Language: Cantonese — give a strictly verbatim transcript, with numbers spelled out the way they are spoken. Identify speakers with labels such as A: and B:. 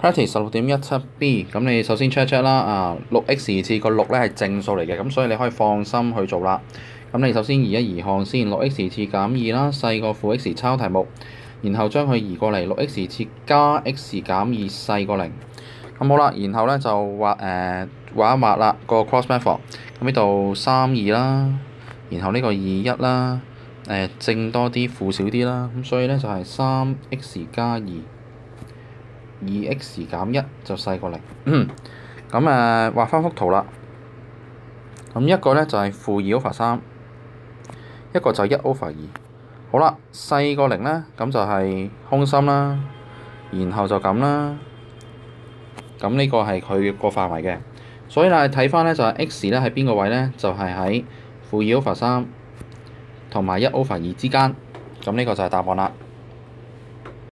A: Practice 十六點一七 B， 咁你首先 check check 啦，啊六 x 次個六咧係正數嚟嘅，咁所以你可以放心去做啦。咁你首先移一移項先，六 x 次減二啦，細過負 x 抄題目，然後將佢移過嚟，六 x 次加 x 減二細過零。咁好啦，然後咧就畫誒、呃、畫一畫啦個 cross method，咁呢度三二啦，然後呢個二一啦，誒、呃、正多啲，負少啲啦，咁所以咧就係三 x 加二。二 x 減一就細過零，咁誒、呃、畫翻幅圖啦。咁一個咧就係負二 over 三，一個就一 over 二。好啦，細過零咧，咁就係空心啦，然後就咁啦。咁呢個係佢個範圍嘅，所以咧睇翻咧就係 x 咧喺邊個位咧？就係喺負二 over 三同埋一 over 二之間。咁呢個就係答案啦。